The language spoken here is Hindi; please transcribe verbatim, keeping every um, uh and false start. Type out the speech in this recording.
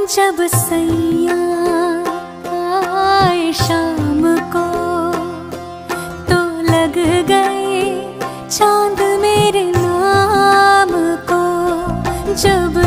जब सैया आए शाम को तो लग गए चांद मेरे नाम को। जब